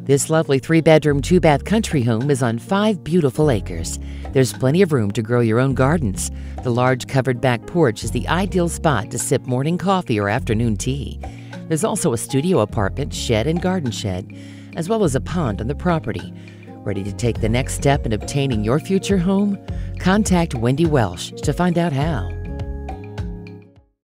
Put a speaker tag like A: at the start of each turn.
A: This lovely 3-bedroom, 2-bath country home is on 5 beautiful acres. There's plenty of room to grow your own gardens. The large covered back porch is the ideal spot to sip morning coffee or afternoon tea. There's also a studio apartment, shed, and garden shed, as well as a pond on the property. Ready to take the next step in obtaining your future home? Contact Wendy Welsh to find out how.